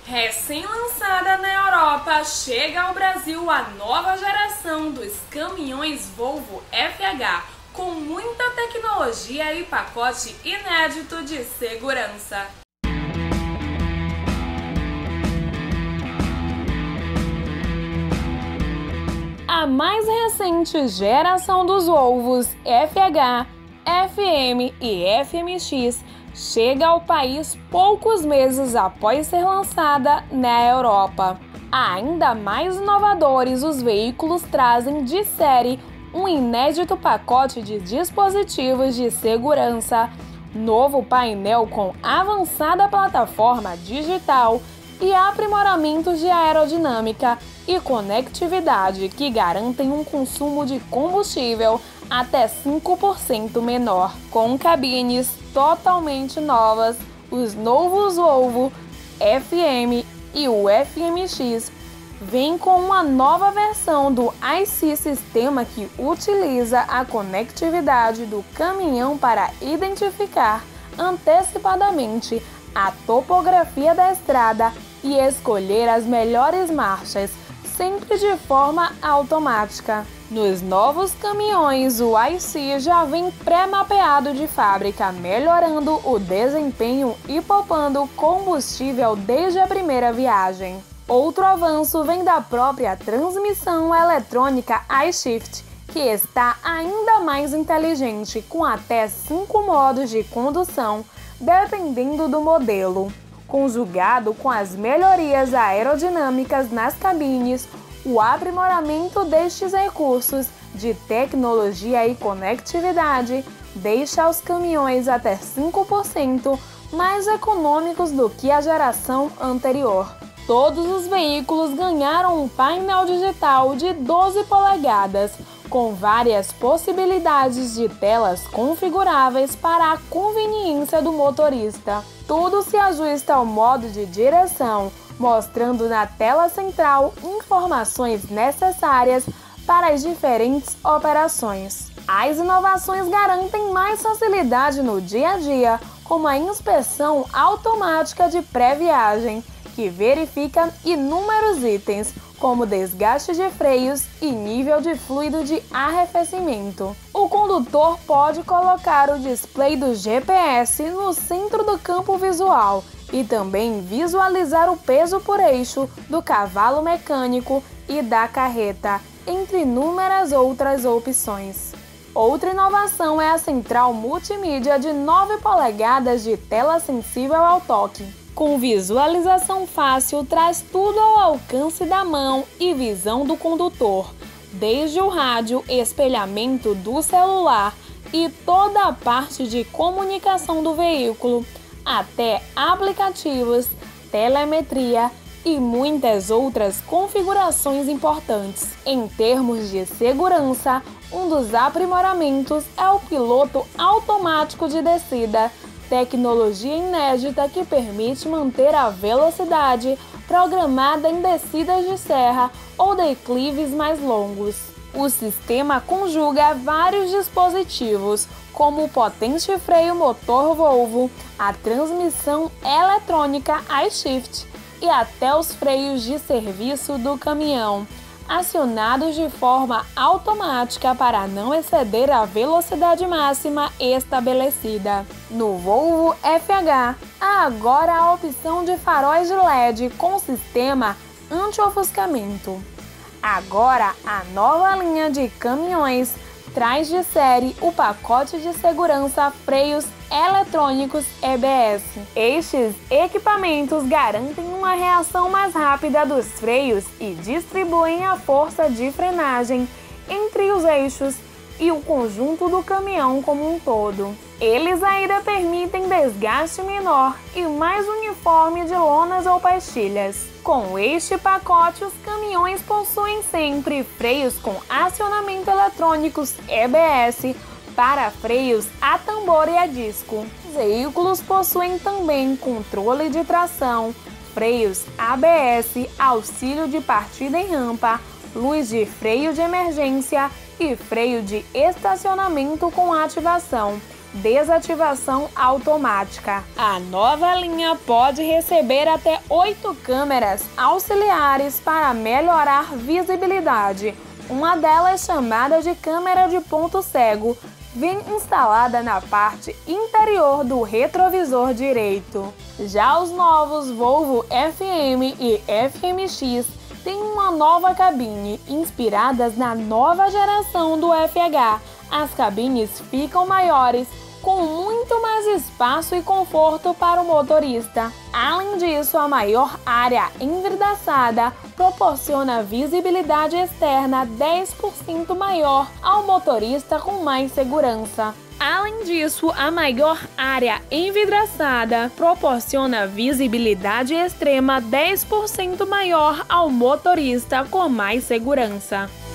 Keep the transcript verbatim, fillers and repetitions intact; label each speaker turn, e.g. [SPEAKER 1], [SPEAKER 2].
[SPEAKER 1] Recém-lançada na Europa, chega ao Brasil a nova geração dos caminhões Volvo F H, com muita tecnologia e pacote inédito de segurança. A mais recente geração dos Volvos F H, F M e F M X chega ao país poucos meses após ser lançada na Europa. Ainda mais inovadores, os veículos trazem de série um inédito pacote de dispositivos de segurança, novo painel com avançada plataforma digital e aprimoramentos de aerodinâmica e conectividade que garantem um consumo de combustível até cinco por cento menor. Com cabines totalmente novas, os novos Volvo F M e o F M X vêm com uma nova versão do I C sistema que utiliza a conectividade do caminhão para identificar antecipadamente a topografia da estrada e escolher as melhores marchas, sempre de forma automática. Nos novos caminhões, o I C já vem pré-mapeado de fábrica, melhorando o desempenho e poupando combustível desde a primeira viagem. Outro avanço vem da própria transmissão eletrônica iShift, que está ainda mais inteligente, com até cinco modos de condução, dependendo do modelo. Conjugado com as melhorias aerodinâmicas nas cabines, o aprimoramento destes recursos de tecnologia e conectividade deixa os caminhões até cinco por cento mais econômicos do que a geração anterior. Todos os veículos ganharam um painel digital de doze polegadas, com várias possibilidades de telas configuráveis para a conveniência do motorista. Tudo se ajusta ao modo de direção, mostrando na tela central informações necessárias para as diferentes operações. As inovações garantem mais facilidade no dia a dia, como a inspeção automática de pré-viagem, que verifica inúmeros itens, como desgaste de freios e nível de fluido de arrefecimento. O condutor pode colocar o display do G P S no centro do campo visual e também visualizar o peso por eixo do cavalo mecânico e da carreta, entre inúmeras outras opções. Outra inovação é a central multimídia de nove polegadas de tela sensível ao toque. Com visualização fácil, traz tudo ao alcance da mão e visão do condutor, desde o rádio, espelhamento do celular e toda a parte de comunicação do veículo, até aplicativos, telemetria e muitas outras configurações importantes. Em termos de segurança, um dos aprimoramentos é o piloto automático de descida, tecnologia inédita que permite manter a velocidade programada em descidas de serra ou declives mais longos. O sistema conjuga vários dispositivos, como o potente freio motor Volvo, a transmissão eletrônica iShift e até os freios de serviço do caminhão, acionados de forma automática para não exceder a velocidade máxima estabelecida. No Volvo F H, há agora a opção de faróis de L E D com sistema anti-ofuscamento. Agora, a nova linha de caminhões traz de série o pacote de segurança freios eletrônicos E B S. Estes equipamentos garantem uma reação mais rápida dos freios e distribuem a força de frenagem entre os eixos e o conjunto do caminhão como um todo. Eles ainda permitem desgaste menor e mais uniforme de lonas ou pastilhas. Com este pacote, os caminhões possuem sempre freios com acionamento eletrônicos E B S para freios a tambor e a disco. Os veículos possuem também controle de tração, freios A B S, auxílio de partida em rampa, luz de freio de emergência e freio de estacionamento com ativação, desativação automática. A nova linha pode receber até oito câmeras auxiliares para melhorar visibilidade. Uma delas, chamada de câmera de ponto cego, vem instalada na parte interior do retrovisor direito. Já os novos Volvo F M e F M X têm uma nova cabine, inspiradas na nova geração do F H. As cabines ficam maiores, com muito mais espaço e conforto para o motorista. Além disso, a maior área envidraçada proporciona visibilidade externa dez por cento maior ao motorista com mais segurança. Além disso, a maior área envidraçada proporciona visibilidade extrema dez por cento maior ao motorista com mais segurança.